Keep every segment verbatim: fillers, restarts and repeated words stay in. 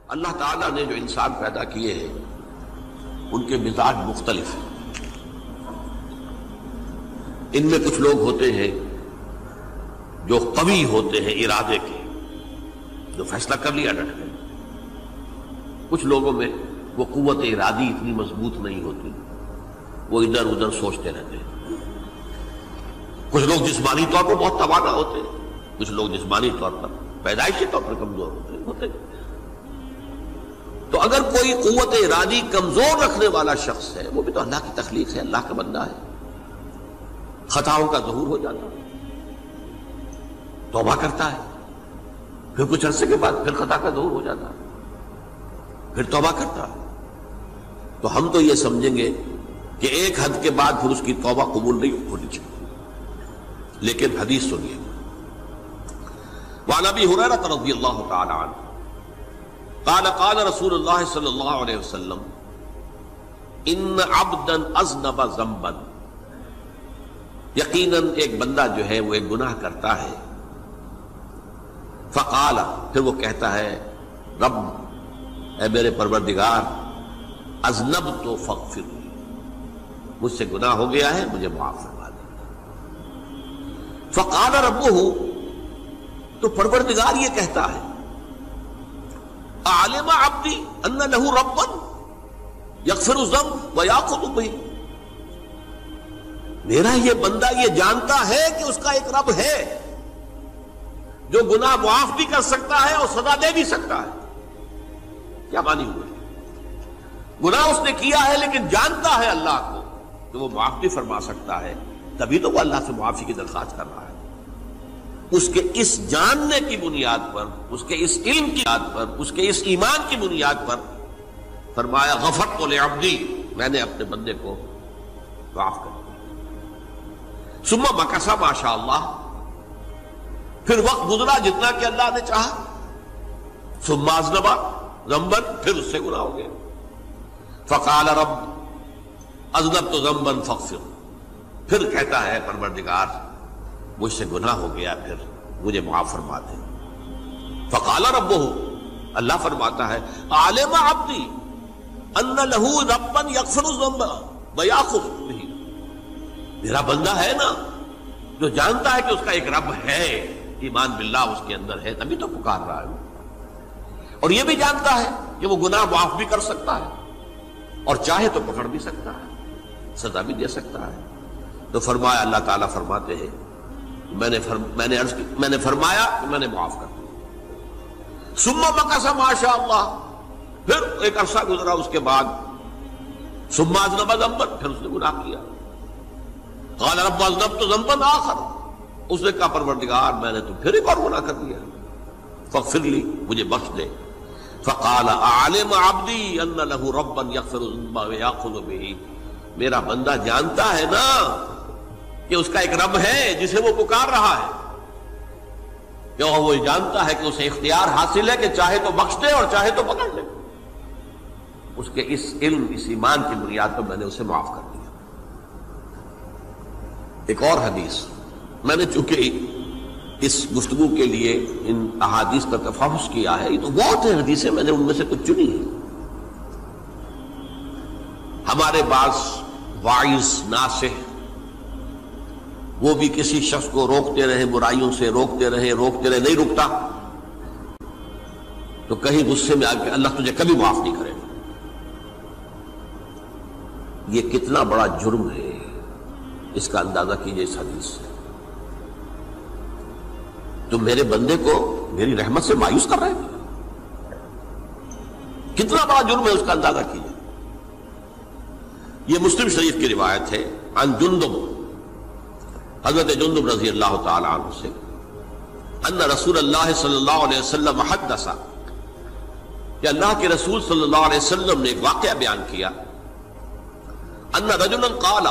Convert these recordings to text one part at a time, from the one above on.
اللہ تعالیٰ نے جو انسان پیدا کیے ہیں ان کے مزاج مختلف ہیں۔ ان میں کچھ لوگ ہوتے ہیں جو قوی ہوتے ہیں ارادے کے، جو فیصلہ کر لیا ڈٹ گئے۔ کچھ لوگوں میں وہ قوت ارادی اتنی مضبوط نہیں ہوتی، وہ ادھر ادھر سوچتے رہتے ہیں۔ کچھ لوگ جسمانی طور پر بہت توانا ہوتے ہیں، کچھ لوگ جسمانی طور پر پیدائشی طور پر کمزور ہوتے ہوتے ہیں۔ تو اگر کوئی قوت ارادی کمزور رکھنے والا شخص ہے، وہ بھی تو اللہ کی تخلیق ہے، اللہ کا بندہ ہے، خطاؤں کا ظہور ہو جاتا ہے، توبہ کرتا ہے، پھر کچھ عرصے کے بعد پھر خطا کا ظہور ہو جاتا ہے، پھر توبہ کرتا ہے، تو ہم تو یہ سمجھیں گے کہ ایک حد کے بعد پھر اس کی توبہ قبول نہیں ہونی چاہیے۔ لیکن حدیث سنیے، وعن ابی ہریرہ رضی اللہ تعالی عنہ قال قال رسول اللہ صلی اللہ علیہ وسلم ان عبدا اذنب ذنبا، یقیناً ایک بندہ جو ہے وہ ایک گناہ کرتا ہے، فقال، پھر وہ کہتا ہے رب، اے میرے پروردگار، اذنبت فاغفر، مجھ سے گناہ ہو گیا ہے، مجھے معاف فرما دے۔ فقال ربہ، تو پروردگار یہ کہتا ہے اعلم عبدی ان لہ ربا یغفر الذنب ویأخذ بہ، میرا یہ بندہ یہ جانتا ہے کہ اس کا ایک رب ہے جو گناہ معاف بھی کر سکتا ہے اور سزا دے بھی سکتا ہے۔ کیا معنی ہوئے؟ گناہ اس نے کیا ہے لیکن جانتا ہے اللہ کو کہ وہ معاف بھی فرما سکتا ہے، تبھی تو وہ اللہ سے معافی کی درخواست کر رہا ہے۔ اس کے اس جاننے کی بنیاد پر، اس کے اس علم کی بنیاد پر، اس کے اس ایمان کی بنیاد پر فرمایا غفرت لعبدی، میں نے اپنے بندے کو معاف کر دیا۔ ثم مکث ما شاء اللہ، پھر وقت گزرا جتنا کہ اللہ نے چاہا۔ ثم اذنب ذنبا، پھر اس سے گناہ ہو گیا۔ فقال رب اذنبت ذنبا فاغفر، پھر کہتا ہے پروردگار مجھ سے گناہ ہو گیا، پھر مجھے معاف فرما دے۔ فقال ربہ، اللہ فرماتا ہے عالم عبدی ان لہ ربا یغفر الذنب ویأخذ بہ، میرا بندہ ہے نا جو جانتا ہے کہ اس کا ایک رب ہے، ایمان باللہ اس کے اندر ہے، تبھی تو پکار رہا ہے، اور یہ بھی جانتا ہے کہ وہ گناہ معاف بھی کر سکتا ہے اور چاہے تو پکڑ بھی سکتا ہے، سزا بھی دے سکتا ہے۔ تو فرمایا، اللہ تعالیٰ فرماتے ہیں میں نے فرم میں نے عرض کی میں نے فرمایا کہ میں نے معاف کر دیا۔ ثم مکث ما شاء اللہ، پھر ایک عرصہ گزرا اس کے بعد، ثم اذنب ذنبا، پھر اس نے گناہ کیا۔ قال رب اذنبت ذنبا آخر، اس نے کہا پروردگار میں نے تو پھر ایک اور گناہ کر دیا، فاغفر لی، مجھے بخش دے۔ فقال اعلم عبدی ان لہ ربا یغفر الذنب ویأخذ بہ، میرا بندہ جانتا ہے نا کہ اس کا ایک رب ہے جسے وہ پکار رہا ہے، کہ وہ جانتا ہے کہ اسے اختیار حاصل ہے کہ چاہے تو بخش دے اور چاہے تو پکڑ لے۔ اس کے اس علم، اس ایمان کی بنیاد پر میں نے اسے معاف کر دیا۔ ایک اور حدیث، میں نے چونکہ اس گفتگو کے لیے ان احادیث کا تفحص کیا ہے، یہ تو بہت ہیں حدیثیں، میں نے ان میں سے کچھ چنی ہیں۔ ہمارے بعض واعظ ناصح وہ بھی کسی شخص کو روکتے رہے، برائیوں سے روکتے رہے روکتے رہے نہیں رکتا، تو کہیں غصے میں آ کے اللہ تجھے کبھی معاف نہیں کرے گا۔ یہ کتنا بڑا جرم ہے، اس کا اندازہ کیجئے اس حدیث سے۔ تو میرے بندے کو میری رحمت سے مایوس کر رہے ہیں، کتنا بڑا جرم ہے اس کا اندازہ کیجئے۔ یہ مسلم شریف کی روایت ہے، عن جندب، حضرت جندب رضی اللہ تعالی عنہ سے، ان رسول اللہ صلی اللہ علیہ وسلم حدث، کہ اللہ کے رسول صلی اللہ علیہ وسلم نے ایک واقعہ بیان کیا، ان رجلا قال،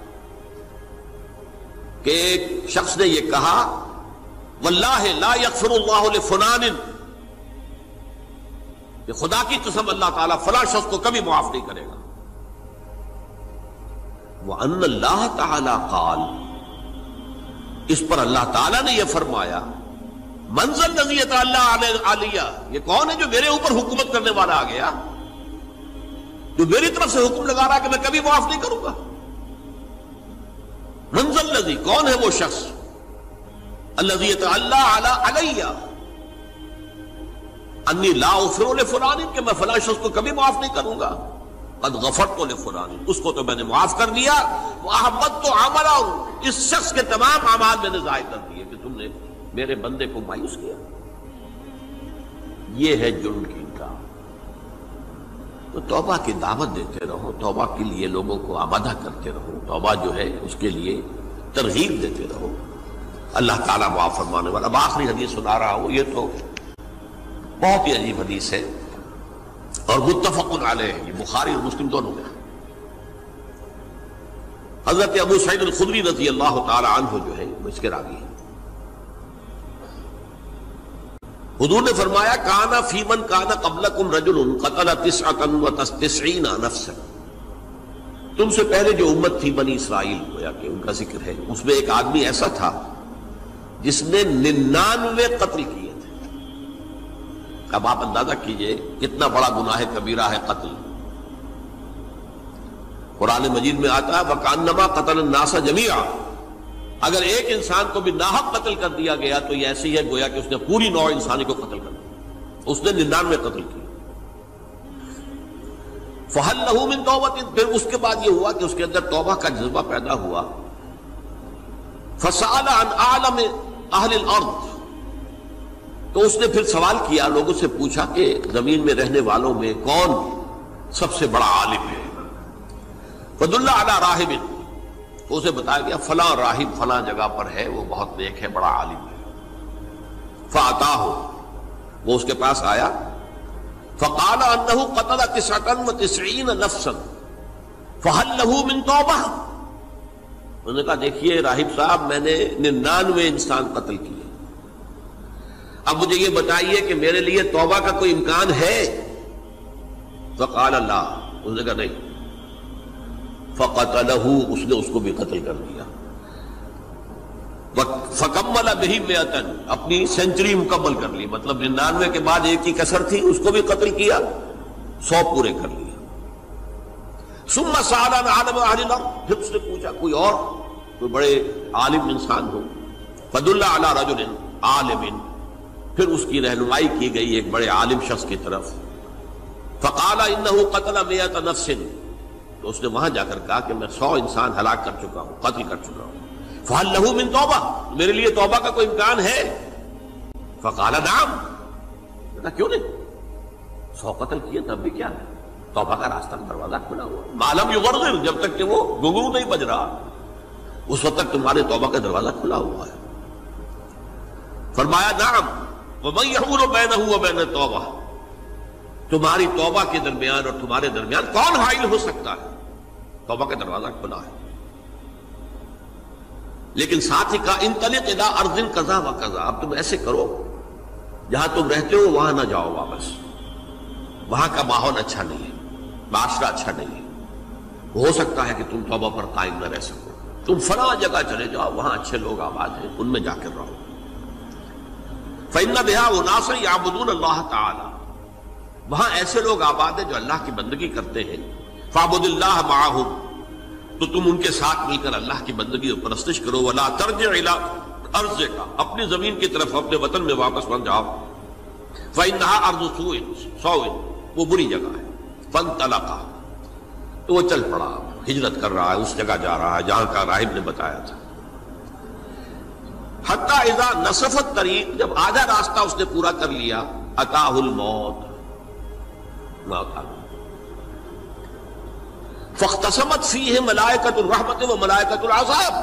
کہ ایک شخص نے یہ کہا، واللہ لا یغفر اللہ لفلان، کہ خدا کی قسم اللہ تعالیٰ فلاں شخص کو کبھی معاف نہیں کرے گا۔ وَأَنَّ اللَّهَ تَعَالَى قَالَ، اس پر اللہ تعالیٰ نے یہ فرمایا، منزل الذی یتعالی علیہ، یہ کون ہے جو میرے اوپر حکومت کرنے والا آ گیا، جو میری طرف سے حکم لگا رہا ہے کہ میں کبھی معاف نہیں کروں گا؟ منزل الذی، کون ہے وہ شخص، الذی یتعالی علیہ انی لا اغفر لفلان، کہ میں فلاں شخص کو کبھی معاف نہیں کروں گا، قد غفرت لفلان، اس کو تو میں نے معاف کر دیا، واحبطت عملہ، اس شخص کے تمام اعمال میں نے ضائع کر دیے کہ تم نے میرے بندے کو مایوس کیا۔ یہ ہے جرم کی انکار۔ تو توبہ کی دعوت دیتے رہو، توبہ کے لیے لوگوں کو آمادہ کرتے رہو، توبہ جو ہے اس کے لیے ترغیب دیتے رہو، اللہ تعالیٰ معاف فرمانے والا۔ اب آخری حدیث سنا رہا ہوں، یہ تو بہت ہی عجیب حدیث ہے اور متفق علیہ، یہ بخاری اور مسلم دونوں میں۔ حضرت ابو سعید الخدری رضی اللہ تعالی عنہ جو ہے وہ اس کے راوی ہیں۔ حضور نے فرمایا کانا فی من کانا قبلکم رجل قتل تسعۃ وتسعین نفسا، تم سے پہلے جو امت تھی بنی اسرائیل، گویا کہ ان کا ذکر ہے، اس میں ایک آدمی ایسا تھا جس نے ننانوے قتل کیے تھے۔ اب آپ اندازہ کیجئے کتنا بڑا گناہ کبیرہ ہے قتل۔ قرآن مجید میں آتا ہے وَكَأَنَّمَا قَتَلَ النَّاسَ جَمِيعًا، اگر ایک انسان کو بھی ناحق قتل کر دیا گیا تو یہ ایسی ہے گویا کہ اس نے پوری نوع انسانی کو قتل کر دیا، اس نے ننانوے قتل کیے۔ فَهَلْ لَهُ مِن تَوْبَةٍ، پھر اس کے بعد یہ ہوا کہ اس کے اندر توبہ کا جذبہ پیدا ہوا۔ فَسَأَلَ عَنْ أَعْلَمِ أَهْلِ الْأَرْضِ، تو اس نے پھر سوال کیا، لوگوں سے پوچھا کہ زمین میں رہنے والوں میں کون سب سے بڑا عالم ہے۔ فَدُلَّ عَلَى رَاهِبٍ، تو اسے بتایا گیا فلاں راہب فلاں جگہ پر ہے، وہ بہت نیک ہے، بڑا عالم ہے۔ فَأَتَاهُ، وہ اس کے پاس آیا، فَقَالَ أَنَّهُ قَتَلَ تِسْعَةً وَتِسْعِينَ نَفْسًا فَهَلْ لَهُ مِن تَوْبَةٍ، انہوں نے کہا دیکھیے راہب صاحب، میں نے ننانوے انسان قتل کیے، اب مجھے یہ بتائیے کہ میرے لیے توبہ کا کوئی امکان ہے؟ فقال اللہ، اس نے کہا نہیں۔ فقتلہ، اس نے اس کو بھی قتل کر دیا۔ فکمل بہ مئتن، اپنی سینچری مکمل کر لی، مطلب ننانوے کے بعد ایک ہی کسر تھی، اس کو بھی قتل کیا، سو پورے کر لیا۔ ثم سأل عن عالم اہل الارض، پھر اس نے پوچھا کوئی اور کوئی بڑے عالم انسان ہو۔ فدل علی رجل عالم، پھر اس کی رہنمائی کی گئی ایک بڑے عالم شخص کی طرف۔ فقال انه قتل مئة نفس، تو اس نے وہاں جا کر کہا کہ میں سو انسان ہلاک کر چکا ہوں، قتل کر چکا ہوں۔ فهل له من توبہ، میرے لیے توبہ کا کوئی امکان ہے؟ فقال نعم، کیوں نہیں، سو قتل کیے تب بھی کیا ہے، توبہ کا راستہ دروازہ کھلا ہوا، معلوم یغرغر، جب تک کہ وہ گھنگرو نہیں بج رہا اس وقت تک تمہارے توبہ کا دروازہ کھلا ہوا ہے۔ فرمایا نعم، وَمَن يَحُولُ بَيْنَهُ وَبَيْنَ التَّوْبَةِ، تمہاری توبہ کے درمیان اور تمہارے درمیان کون حائل ہو سکتا ہے؟ توبہ کا دروازہ کھلا ہے۔ لیکن ساتھ ہی کہا انطلق الی ارض کذا و کذا، اب تم ایسے کرو جہاں تم رہتے ہو وہاں نہ جاؤ واپس، وہاں کا ماحول اچھا نہیں ہے، معاشرہ اچھا نہیں ہے، ہو سکتا ہے کہ تم توبہ پر قائم نہ رہ سکو، تم فلاں جگہ چلے جاؤ، وہاں اچھے لوگ آباد ہیں، ان میں جا کر رہو۔ فإن بها أناس يعبدون اللہ تعالی، وہاں ایسے لوگ آباد ہیں جو اللہ کی بندگی کرتے ہیں۔ فاعبد اللہ معهم، تو تم ان کے ساتھ مل کر اللہ کی بندگی اور پرستش کرو۔ ولا ترجع الى ارضک، اپنی زمین کی طرف اپنے وطن میں واپس بن جاؤ۔ فإنها ارض سوء، سوء، وہ بری جگہ ہے۔ فانطلقا، تو وہ چل پڑا، ہجرت کر رہا ہے، اس جگہ جا رہا ہے جہاں کا راہب نے بتایا تھا۔ حتی اذا نصف الطریق، جب آدھا راستہ اس نے پورا کر لیا، اتاہ الموت، موت آ گئی۔ فاختصمت فیہ ملائکۃ الرحمت و ملائکۃ العذاب،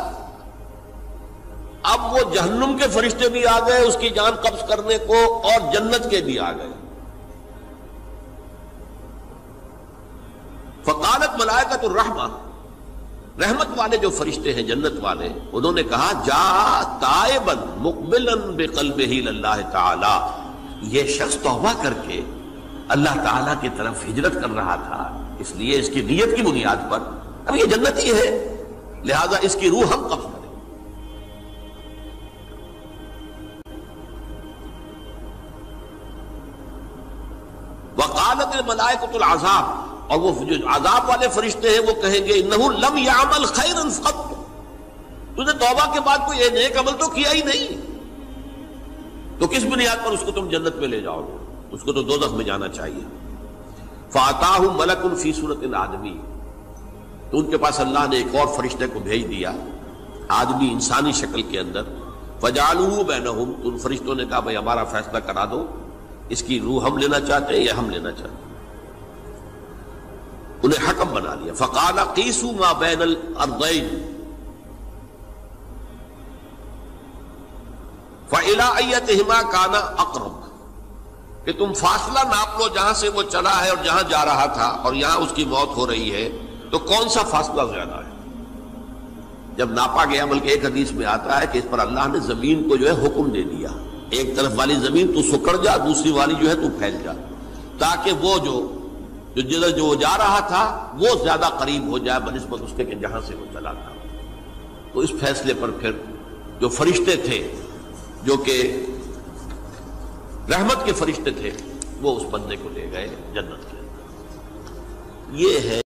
اب وہ جہنم کے فرشتے بھی آ گئے اس کی جان قبض کرنے کو، اور جنت کے بھی آ گئے۔ فقالت ملائکۃ الرحمہ، رحمت والے جو فرشتے ہیں جنت والے، انہوں نے کہا جا تائبا مقبلا بقلبہ اللہ تعالی، یہ شخص توبہ کر کے اللہ تعالیٰ کی طرف ہجرت کر رہا تھا، اس لیے اس کی نیت کی بنیاد پر اب یہ جنتی ہے، لہذا اس کی روح ہم قبض کریں۔ وقالت الملائکۃ العذاب، اور وہ جو عذاب والے فرشتے ہیں وہ کہیں گے انہ لم یعمل خیرا قط، تو نے توبہ کے بعد کوئی نیک عمل تو کیا ہی نہیں، تو کس بنیاد پر اس کو تم جنت میں لے جاؤ گے؟ اس کو تو دوزخ میں جانا چاہیے۔ فاتاہ ملک فی صورت آدمی، تو ان کے پاس اللہ نے ایک اور فرشتے کو بھیج دیا آدمی انسانی شکل کے اندر، فجعلوہ بینہم، تو ان فرشتوں نے کہا بھائی ہمارا فیصلہ کرا دو، اس کی روح ہم لینا چاہتے ہیں یا ہم لینا چاہتے ہیں، انہیں حکم بنا لیا۔ فقال قیسوا ما بین الارضین فإلی ایتہما کان اقرب، کہ تم فاصلہ ناپ لو جہاں سے وہ چلا ہے اور جہاں جا رہا تھا اور یہاں اس کی موت ہو رہی ہے، تو کون سا فاصلہ زیادہ ہے؟ جب ناپا گیا، بلکہ ایک حدیث میں آتا ہے کہ اس پر اللہ نے زمین کو جو ہے حکم دے دیا، ایک طرف والی زمین تو سکڑ جا، دوسری والی جو ہے تو پھیل جا، تاکہ وہ جو جو جدھر جو وہ جا رہا تھا وہ زیادہ قریب ہو جائے بنسبت اس کے کہ جہاں سے وہ چلا تھا۔ تو اس فیصلے پر پھر جو فرشتے تھے جو کہ رحمت کے فرشتے تھے وہ اس بندے کو لے گئے جنت کے اندر۔ یہ ہے